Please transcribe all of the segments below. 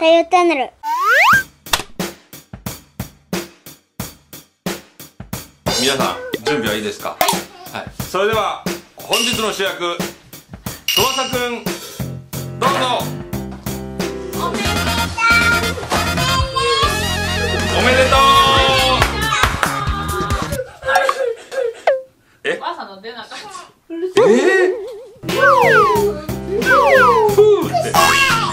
太陽チャンネル。 皆さん準備はいいですか？はい、それでは本日の主役翼くん、どうぞ。おめでとう。 お母さんの出なかった。 ふーって。翼くん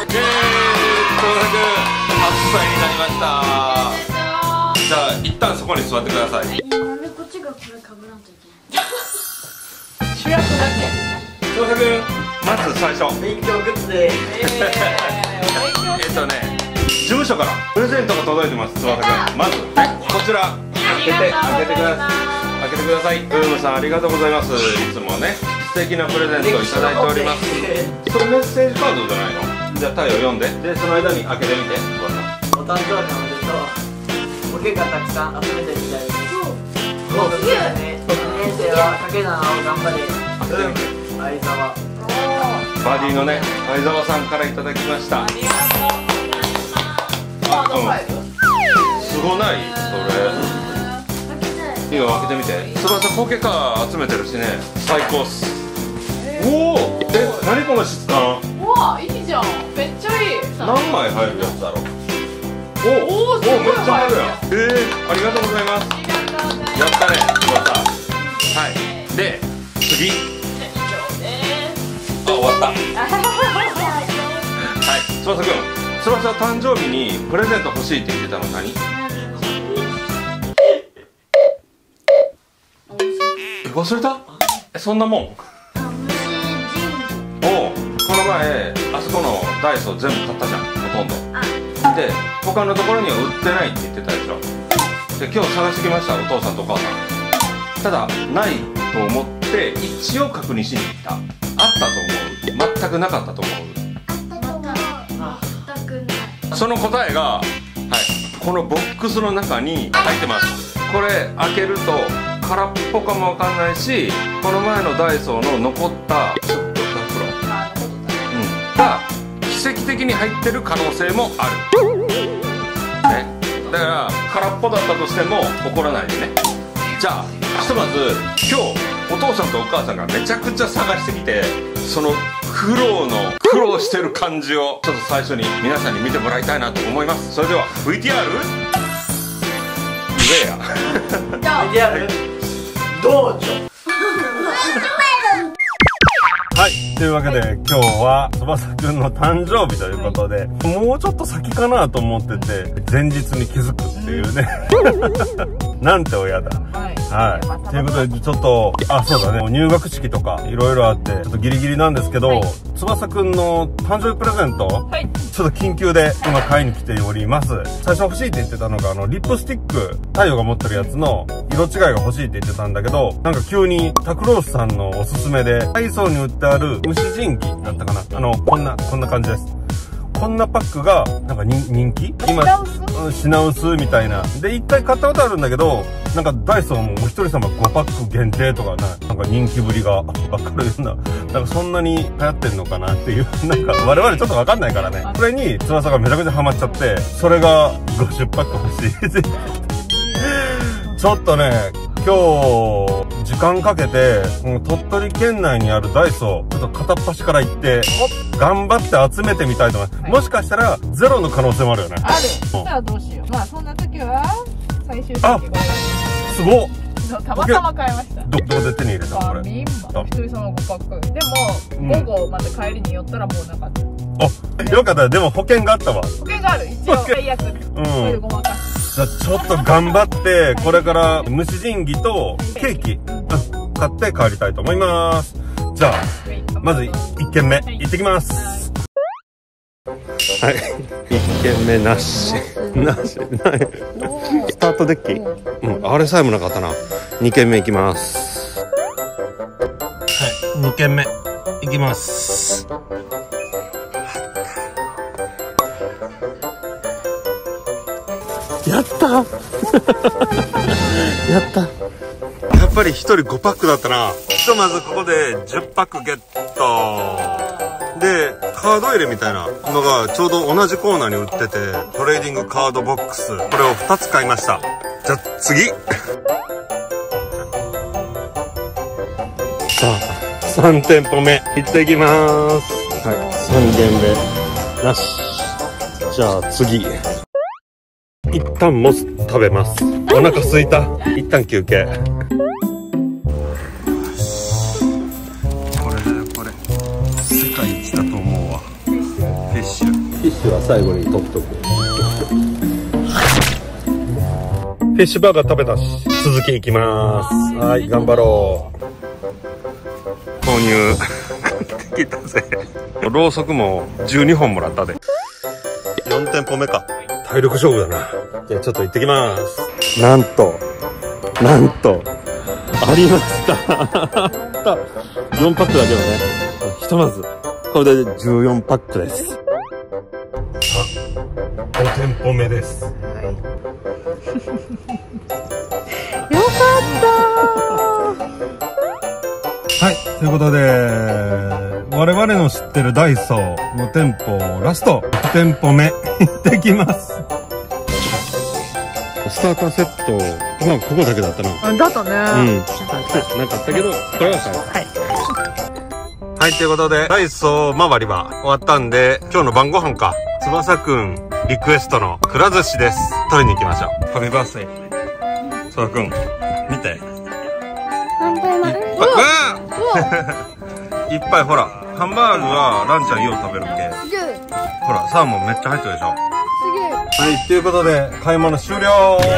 8歳になりました。じゃあ一旦そこに座ってください。 なんでこっちがこれかぶらんといけない。 主役だ翼くん、まず最初勉強グッズで事務所からプレゼントが届いてます。翼くん、まずこちら開けてください。ウームさんありがとうございます。いつもね素敵なプレゼントをいただいております。それメッセージカードじゃないの？じゃあタイを読んで、でその間に開けてみて。 お誕生日おめでとう。ボケがたくさん集めてみたいです。そうですね。2年生はかけなを頑張れ。相沢バディのね相沢さんからいただきました。 ありがとうございます。 すごない？それいいよ、開けてみて。翼ポケカ集めてるしね、最高っす。おお、何この質感。 うわ、いいじゃん、めっちゃいい。 何枚入るやつだろう。おお、めっちゃ入るやん。ありがとうございます。やったね、翼。はい、で次。あ、終わった。はい、翼くん、翼は誕生日にプレゼント欲しいって言ってたの何？忘れた？そんなもん？おう、この前あそこのダイソー全部買ったじゃん、ほとんど。で、他のところには売ってないって言ってたでしょ。で、今日探してきました、お父さんとお母さん。ただないと思って一応確認しに行った。あったと思う？全くなかったと思う？その答えが、はい、このボックスの中に入ってます。これ開けると空っぽかもわかんないし、この前のダイソーの残った袋、が奇跡的に入ってる可能性もある、ね、だから空っぽだったとしても怒らないでね。じゃあひとまず今日お父さんとお母さんがめちゃくちゃ探してきて、その苦労してる感じをちょっと最初に皆さんに見てもらいたいなと思います。それでは VTR どうぞ。 はい、というわけで今日は翼くんの誕生日ということで、もうちょっと先かなと思ってて前日に気づくっていうねなんて親だ。はい、ということでちょっとそうだね、入学式とかいろいろあってちょっとギリギリなんですけど、翼くんの誕生日プレゼント、ちょっと緊急で今買いに来ております。最初欲しいって言ってたのがリップスティック、太陽が持ってるやつの色違いが欲しいって言ってたんだけど、なんか急にタクロースさんのおすすめでダイソーに売ってある虫神器だったかな、こんな感じです。こんなパックがなんか人気今、品薄みたいなで、一回買ったことあるんだけど、なんかダイソーもお一人様5パック限定とかなんか人気ぶりがわかるような、なんかそんなに流行ってんのかなっていう、なんか我々ちょっとわかんないからね。それに翼がめちゃくちゃハマっちゃって、それが50パック欲しいちょっとね、今日時間かけて鳥取県内にあるダイソーちょっと片っ端から行って頑張って集めてみたいと思います。もしかしたらゼロの可能性もあるよね。 ある。そしたらどうしよう。まあそんな時は最終的にこれすごっ、 たまたま買いました。 どこで手に入れたのこれ？ 一人様5パックでも午後まで帰りに寄ったらもうなかった。 よかった。でも保険があったわ。 保険がある、一応最悪。それでごまかす。 じゃあちょっと頑張ってこれから虫神器とケーキ、買って帰りたいと思います。じゃあまず1軒目行ってきます。はい、1軒目なしスタートデッキ、あれさえもなかったな。2軒目行きます。はい、2軒目行きます。やったやったやっぱり1人5パックだったな。ひとまずここで10パックゲットで、 カード入れみたいなのがちょうど同じコーナーに売ってて、トレーディングカードボックス、これを2つ買いました。じゃあ次さあ3店舗目行ってきます。はい、3軒目なし。じゃあ次一旦モス食べます。お腹すいた。一旦休憩。これ世界一だと思うわ。フィッシュは最後に取っとく。フィッシュバーガー食べたし、続きいきます。はい、頑張ろう。購入買ってきたぜ。ろうそくも12本もらったで。4店舗目か。体力勝負だな。じゃあちょっと行ってきます。なんとありました4パックだけどね、ひとまずこれで14パックです。5店舗目です。よかったはい、ということで我々の知ってるダイソーの店舗ラスト1店舗目行ってきます。スターターセット、まあここだけだったな。 だったね。 なんかあったけど、これははい。はい、ということでダイソー周りは終わったんで、今日の晩ご飯か。翼くんリクエストのくら寿司です。取りに行きましょう。ハッピーバースデー。翼くん見て。いっぱいほら、ハンバーグはランちゃんよう食べるけ。ほら、サーモンめっちゃ入ってるでしょ。はい、ということで買い物終了。い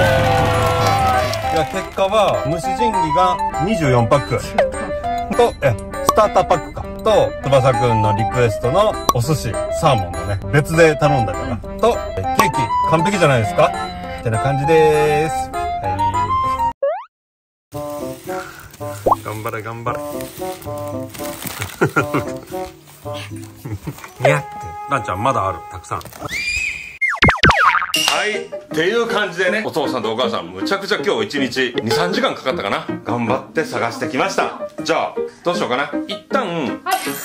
や、結果は蒸し仁義が24パックとスターターパックかと、翼くんのリクエストのお寿司サーモンのね、別で頼んだからと、ケーキ完璧じゃないですかってな感じです。はい、頑張れ頑張れにゃってランちゃんまだある、たくさん。 はい、っていう感じでね、お父さんとお母さんむちゃくちゃ今日1日 2,3 時間かかったかな。頑張って探してきました。じゃあどうしようかな。一旦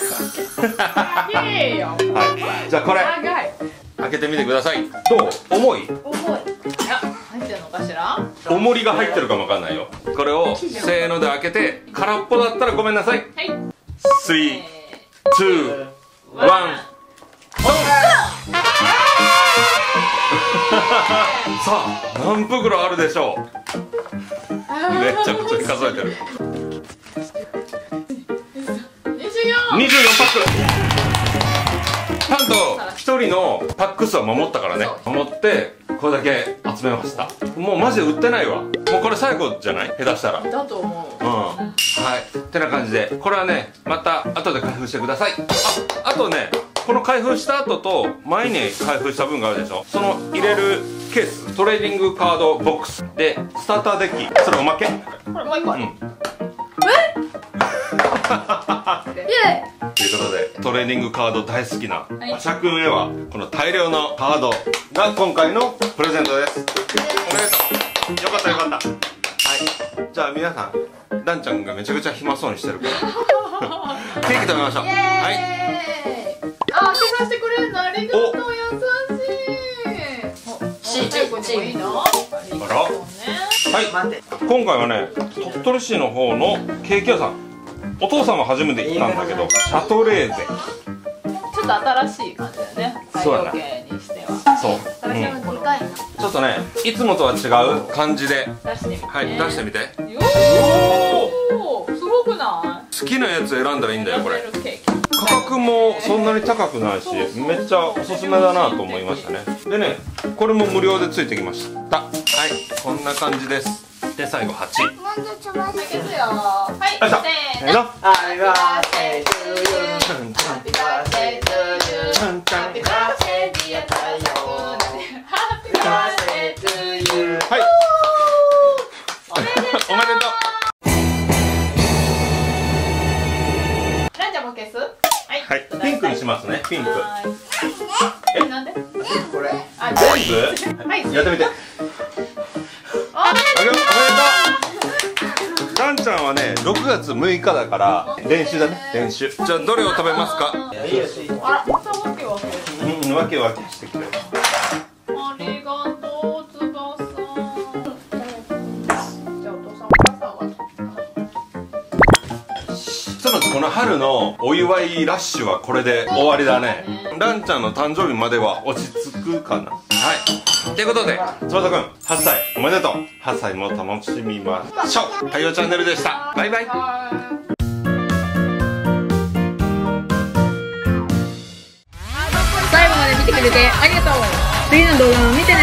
いいよ。 はい、じゃあこれ開けてみてください。どう？重い？ 重い。入ってるのかしら？ 重りが入ってるかもわかんないよ。これをせーので開けて、空っぽだったらごめんなさい。 はい。 3、2、1、ドン。さあ何袋あるでしょう。めちゃくちゃ数えてる。24パック。ちゃんと1人のパック数は守ったからね。守ってこれだけ集めました。もうマジで売ってないわ。もうこれ最後じゃない？下手したら。 だと思う。 はい、ってな感じで、これはねまた後で開封してください。あとね、この開封した後と前に開封した分があるでしょ。その入れるケース、トレーディングカードボックスでスターターデッキ、それおまけ。これもう一個ある。 ということで、トレーディングカード大好きなアシャ君へはこの大量のカードが今回のプレゼントです。おめでとう。よかったよかった。はい、じゃあ皆さん、ランちゃんがめちゃくちゃ暇そうにしてるからケーキ食べましょう。はい、 あ、開けさせてくれるのありがとう。優しい。チーいいの？ はい、今回はね、鳥取市の方のケーキ屋さん、お父さんは初めて行ったんだけど、シャトレーゼ。 ちょっと新しい感じだよね。 そうだね。 にしては。 そう。ちょっとね、いつもとは違う感じで。 出してみて。 はい、出してみて。 よー、すごくない？ 好きなやつ選んだらいいんだよ、これ。価格もそんなに高くないし、めっちゃおすすめだなと思いましたね。でね、これも無料でついてきました。はい、こんな感じです。で、最後8。 開けるよ。はい、せーの。 Happy birthday to you。Happy birthday to you。Happy birthday dear 太陽。Happy birthday to you。 はい。おめでとう。 ランちゃんも消す？ はい、ピンクにしますね、ピンク。 なんで？ これ。 あ、 全部？ はい。 やってみて。 おめでとう。 ランちゃんはね、6月月6日だから練習だね、練習。じゃあどれを食べますか？ いいよし。 あら、またわけわけ。 うん、わけわけしてきて。 ありがとう、つばさん。じゃあお父さんお母さんは。 ひとまずこの春のお祝いラッシュはこれで終わりだね。ランちゃんの誕生日までは落ち着くかな。はい、ということで翼くん8歳おめでとう。8歳も楽しみましょう。太陽チャンネルでした。バイバイ。 最後まで見てくれてありがとう。次の動画も見てね。